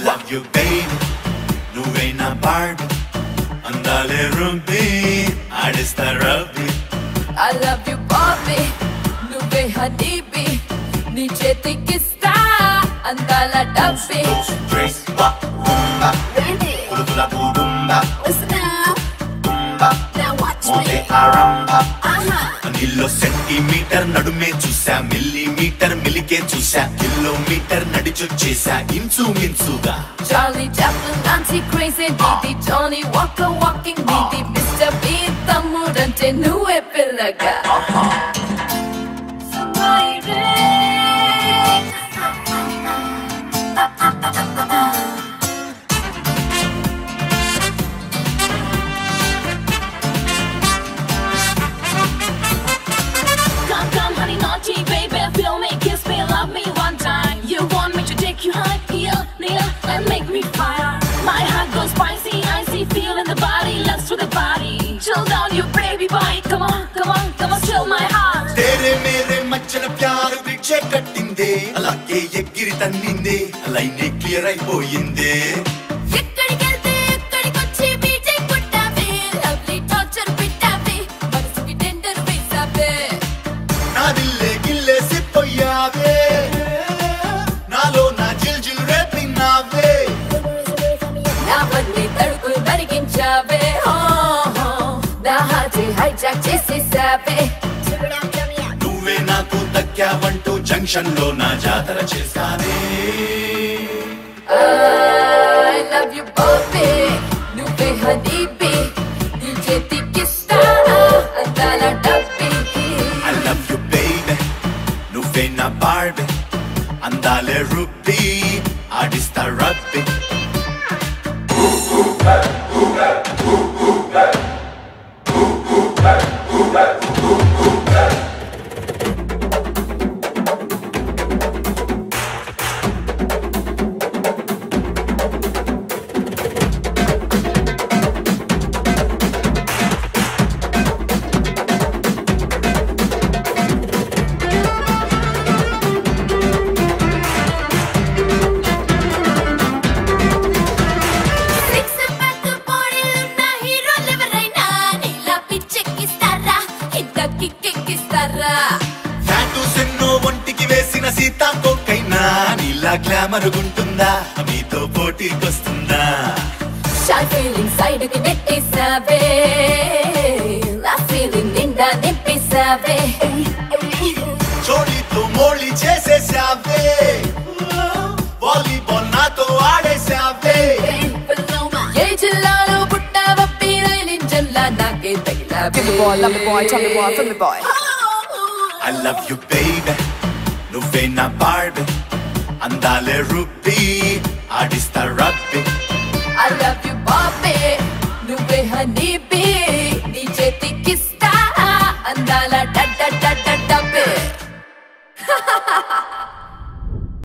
love you baby, నువ్వే నా పాడు అందాలే రుబ్బి ఆడిస్తా రబ్బి. I love you Bobby, నువ్వే హనీబీ, నీ చేతికిస్తా అందాల డబ్బి. నీలో సెంటీమీటర్ నడుమే చూసా, మిల్లీమీటర్ మిలికే చూసా, కిలోమీటర్ నడిచొచ్చేసా ఇంచుమించుగా. Charlie Chaplin, Nancy Crazy, నీది Johnny Walker walking, నీది Mr. Bean తమ్ముడంటే నువ్వే పిల్లగా. तेरे मेरे मच्छन प्यार वृक्षे कट्टिंदे, అలాగే ఎగిరి తన్నిందే, లైనే క్లియర్ అయిపోయిందే. ఎక్కడికెళ్తే ఎక్కడికొచ్చి బీజే కొట్టావే, లవ్లీ టార్చర్ పెట్టావే, మనసుకి టెండర్ వేసావే. నా దిల్లే గిల్లేసిపోయావే, నాలో నా జిల్ జిల్ రేపినావే. నావన్నీ తడుకులు మరిగించావే, నా హార్ట్ హైజాక్ చేసేసావే. నువ్వే నాకు దక్కావంటూ జంక్షన్ లో నా జాతర చేశానే. I love you Bobby, నువ్వే హనీబీ, నీ చేతికిస్తా అందాల డబ్బి. I love you baby, నువ్వే నా బార్బీ, అందాలే రుబ్బి ఆడిస్తా రబ్బి. ఒంటికి వేసిన సీతాకోకైనా నీలా గ్లామర్ గుంటుందా, మీతో పోటీకొస్తుందా? షార్ట్ ఫీలింగ్ సైడ్ కి నెట్టేసావే, నా ఫీలింగ్ నిండా నింపేసావే. చోళీతో మోళీ చేసేసావే, వాలీబాల్ నాతో ఆడేసావే. ఏ జిల్లాలో పుట్టావప్పి రైలింజల్లా నాకే తగిలా. Give me boy, love me boy, tell me boy, feel me boy. I love you baby, నువ్వే నా బార్బీ, అందాలే రుబ్బి ఆడిస్తా రబ్బి. I love you Bobby, నువ్వే హనీబీ, నీ చేతికిస్తా అందాల డబ్బి.